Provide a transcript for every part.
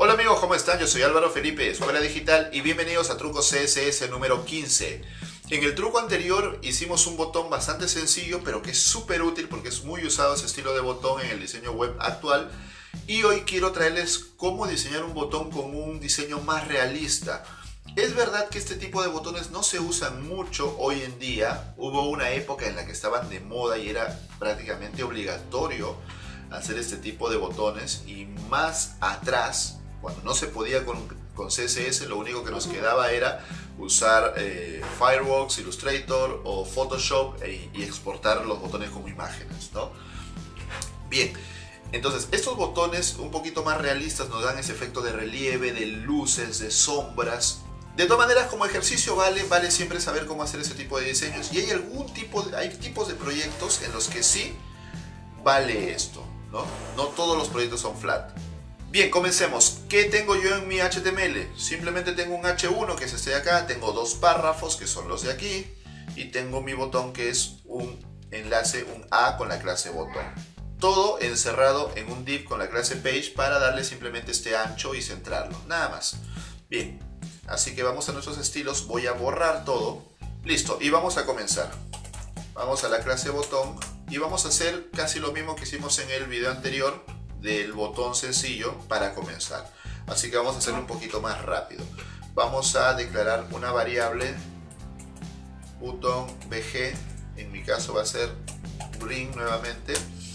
Hola amigos, ¿cómo están? Yo soy Álvaro Felipe de Escuela Digital y bienvenidos a Truco CSS número 15. En el truco anterior hicimos un botón bastante sencillo, pero que es súper útil porque es muy usado ese estilo de botón en el diseño web actual. Y hoy quiero traerles cómo diseñar un botón con un diseño más realista. Es verdad que este tipo de botones no se usan mucho hoy en día. Hubo una época en la que estaban de moda y era prácticamente obligatorio hacer este tipo de botones, y más atrás, cuando no se podía con CSS, lo único que nos quedaba era usar Fireworks, Illustrator o Photoshop y exportar los botones como imágenes, ¿no? Bien, entonces estos botones un poquito más realistas nos dan ese efecto de relieve, de luces, de sombras. De todas maneras, como ejercicio vale siempre saber cómo hacer ese tipo de diseños, y hay tipos de proyectos en los que sí vale esto, ¿no? No todos los proyectos son flat. Bien, comencemos. ¿Qué tengo yo en mi HTML? Simplemente tengo un H1 que es este de acá, tengo dos párrafos que son los de aquí, y tengo mi botón que es un enlace, un A con la clase botón. Todo encerrado en un div con la clase page para darle simplemente este ancho y centrarlo, nada más. Bien, así que vamos a nuestros estilos, voy a borrar todo. Listo, y vamos a comenzar. Vamos a la clase botón y vamos a hacer casi lo mismo que hicimos en el video anterior del botón sencillo para comenzar. Así que vamos a hacerlo un poquito más rápido. Vamos a declarar una variable button bg, en mi caso va a ser green nuevamente,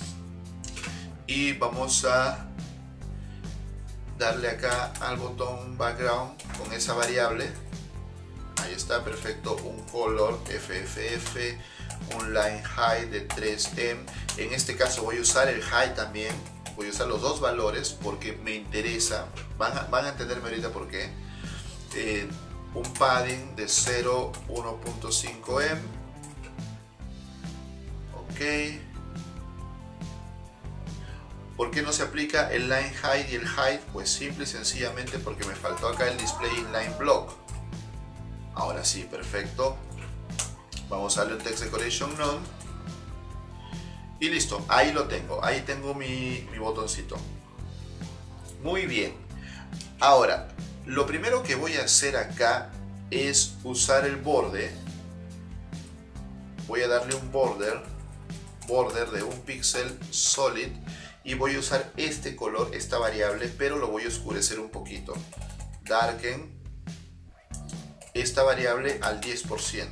y vamos a darle acá al botón background con esa variable. Ahí está, perfecto, un color FFF, un line height de 3em. En este caso voy a usar el height también, voy a usar los dos valores porque me interesa, van a entenderme ahorita por qué. Un padding de 0, 1.5em. Ok. ¿Por qué no se aplica el line height y el height? Pues simple y sencillamente porque me faltó acá el display inline block. Ahora sí, perfecto. Vamos a darle un text decoration none. Y listo, ahí lo tengo. Ahí tengo mi botoncito. Muy bien. Ahora, lo primero que voy a hacer acá es usar el borde. Voy a darle un border de un píxel solid. Y voy a usar este color, esta variable, pero lo voy a oscurecer un poquito. Darken esta variable al 10%.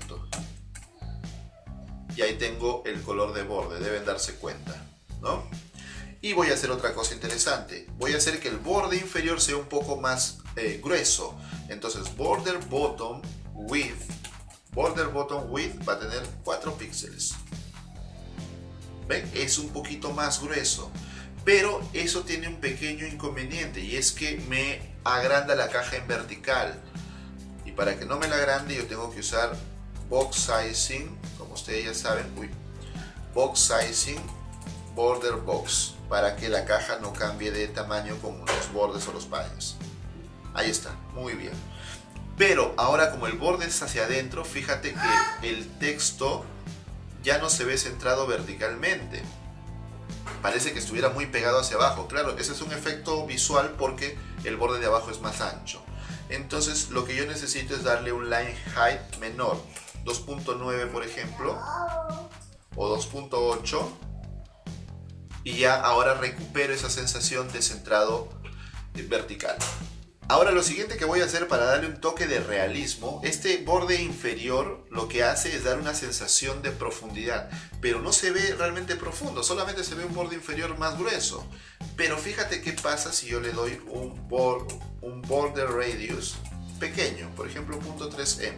Y ahí tengo el color de borde, deben darse cuenta, ¿no? Y voy a hacer otra cosa interesante. Voy a hacer que el borde inferior sea un poco más grueso. Entonces border bottom width va a tener 4 píxeles. ¿Ven? Es un poquito más grueso. Pero eso tiene un pequeño inconveniente, y es que me agranda la caja en vertical. Y para que no me la agrande yo tengo que usar box sizing, como ustedes ya saben, box sizing border box, para que la caja no cambie de tamaño con los bordes o los paddings. Ahí está, muy bien. Pero ahora, como el borde es hacia adentro, fíjate que el texto ya no se ve centrado verticalmente. Parece que estuviera muy pegado hacia abajo. Claro, ese es un efecto visual porque el borde de abajo es más ancho. Entonces lo que yo necesito es darle un line height menor, 2.9 por ejemplo, o 2.8, y ya ahora recupero esa sensación de centrado vertical. Ahora lo siguiente que voy a hacer para darle un toque de realismo, este borde inferior lo que hace es dar una sensación de profundidad, pero no se ve realmente profundo, solamente se ve un borde inferior más grueso. Pero fíjate qué pasa si yo le doy un border radius pequeño, por ejemplo 0.3em.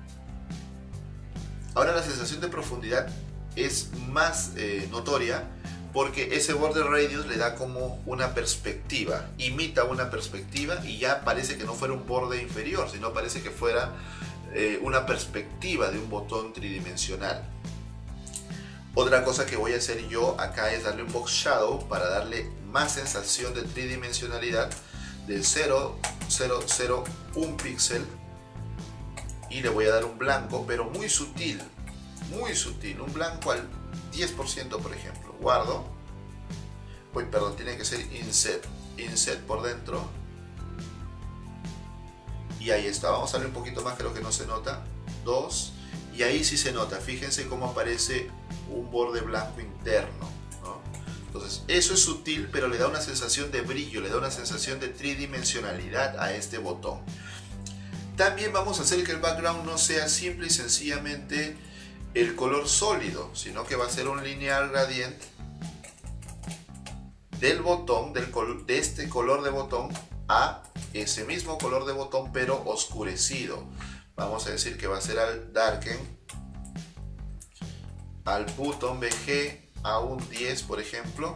Ahora la sensación de profundidad es más notoria, porque ese border radius le da como una perspectiva, imita una perspectiva, y ya parece que no fuera un borde inferior, sino parece que fuera una perspectiva de un botón tridimensional. Otra cosa que voy a hacer yo acá es darle un box shadow para darle más sensación de tridimensionalidad, de 0,001 píxel, y le voy a dar un blanco, pero muy sutil, un blanco al 10% por ejemplo. Guardo, perdón, tiene que ser inset por dentro, Y ahí está, vamos a darle un poquito más, creo que no se nota. 2. Y ahí sí se nota, fíjense cómo aparece un borde blanco interno, ¿no? Entonces, eso es sutil, pero le da una sensación de brillo, le da una sensación de tridimensionalidad a este botón. También vamos a hacer que el background no sea simple y sencillamente el color sólido, sino que va a ser un lineal gradient del botón, de este color de botón a ese mismo color de botón pero oscurecido. Vamos a decir que va a ser al darken, al button BG a un 10 por ejemplo.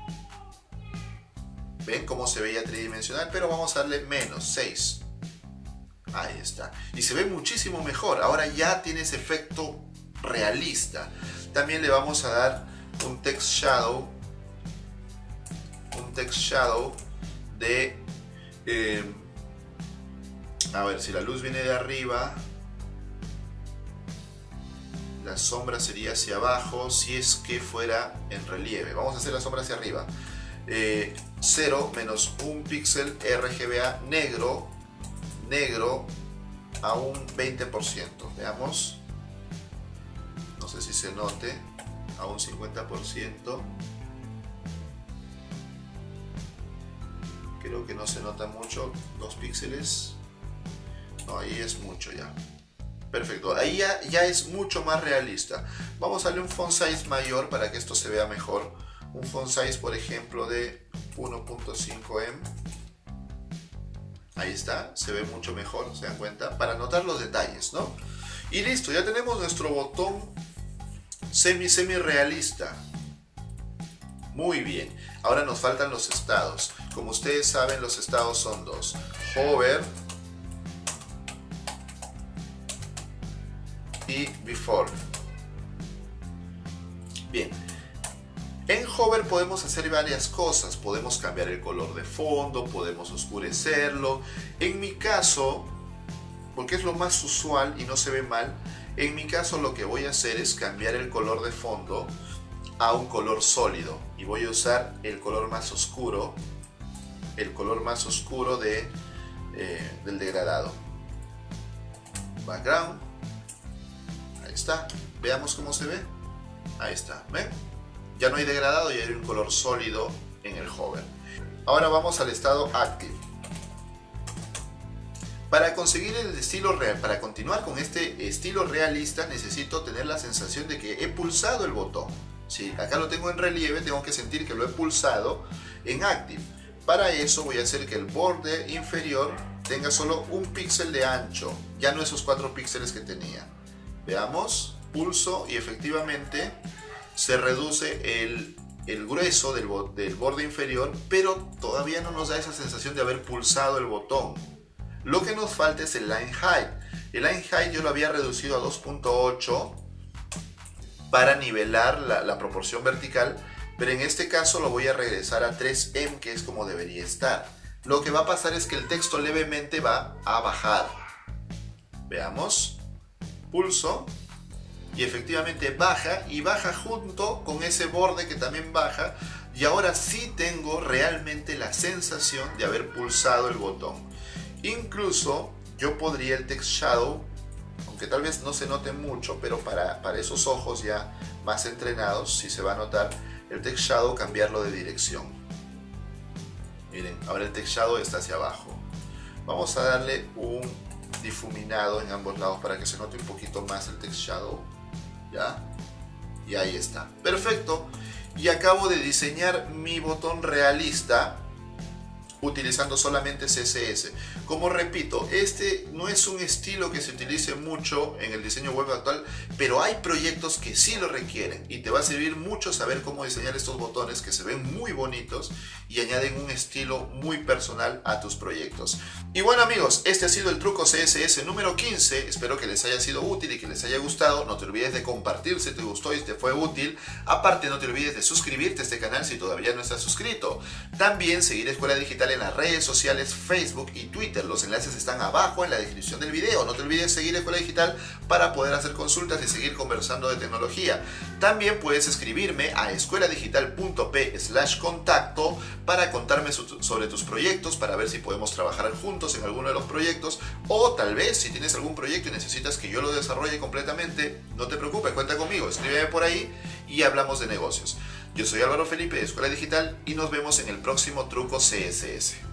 ¿Ven cómo se veía tridimensional? Pero vamos a darle menos 6. Ahí está. Y se ve muchísimo mejor. Ahora ya tiene ese efecto realista. También le vamos a dar un text shadow. Un text shadow de... a ver, si la luz viene de arriba, la sombra sería hacia abajo si es que fuera en relieve. Vamos a hacer la sombra hacia arriba. 0 menos 1 píxel RGBA negro a un 20%. Veamos. No sé si se note. A un 50%. Creo que no se nota mucho. 2 píxeles. No, ahí es mucho ya. Perfecto. Ahí ya es mucho más realista. Vamos a darle un font size mayor para que esto se vea mejor. Un font size, por ejemplo, de 1.5M. Ahí está, se ve mucho mejor, ¿se dan cuenta? Para notar los detalles, ¿no? Y listo, ya tenemos nuestro botón semi realista. Muy bien. Ahora nos faltan los estados. Como ustedes saben, los estados son dos. Hover y Before. Bien. En Hover podemos hacer varias cosas, podemos cambiar el color de fondo, podemos oscurecerlo. En mi caso, porque es lo más usual y no se ve mal, en mi caso lo que voy a hacer es cambiar el color de fondo a un color sólido. Y voy a usar el color más oscuro, del degradado. Background, ahí está, veamos cómo se ve, ahí está, ¿ven? Ya no hay degradado y hay un color sólido en el hover. Ahora vamos al estado active. Para conseguir el estilo real, para continuar con este estilo realista, necesito tener la sensación de que he pulsado el botón. Si acá lo tengo en relieve, tengo que sentir que lo he pulsado en active. Para eso voy a hacer que el borde inferior tenga solo un píxel de ancho, ya no esos 4 píxeles que tenía. Veamos, pulso y efectivamente se reduce el grueso del borde inferior, pero todavía no nos da esa sensación de haber pulsado el botón. Lo que nos falta es el line height. El line height yo lo había reducido a 2.8 para nivelar la proporción vertical, pero en este caso lo voy a regresar a 3M, que es como debería estar. Lo que va a pasar es que el texto levemente va a bajar. Veamos, pulso. Y efectivamente baja, y baja junto con ese borde que también baja, y ahora sí tengo realmente la sensación de haber pulsado el botón. Incluso yo podría el text shadow, aunque tal vez no se note mucho, pero para esos ojos ya más entrenados sí se va a notar, el text shadow cambiarlo de dirección. Miren, ahora el text shadow está hacia abajo. Vamos a darle un difuminado en ambos lados para que se note un poquito más el text shadow. ¿Ya? Y ahí está. Perfecto. Y acabo de diseñar mi botón realista utilizando solamente CSS. Como repito, este no es un estilo que se utilice mucho en el diseño web actual, pero hay proyectos que sí lo requieren y te va a servir mucho saber cómo diseñar estos botones que se ven muy bonitos y añaden un estilo muy personal a tus proyectos. Y bueno amigos, este ha sido el truco CSS número 15. Espero que les haya sido útil y que les haya gustado. No te olvides de compartir si te gustó y te fue útil. Aparte, no te olvides de suscribirte a este canal si todavía no estás suscrito. También seguir Escuela Digital Digital en las redes sociales Facebook y Twitter. Los enlaces están abajo en la descripción del video. No te olvides seguir Escuela Digital para poder hacer consultas y seguir conversando de tecnología. También puedes escribirme a escueladigital.p/contacto para contarme sobre tus proyectos, para ver si podemos trabajar juntos en alguno de los proyectos, o tal vez si tienes algún proyecto y necesitas que yo lo desarrolle completamente, no te preocupes, cuenta conmigo, escríbeme por ahí y hablamos de negocios. Yo soy Álvaro Felipe de Escuela Digital y nos vemos en el próximo Truco CSS.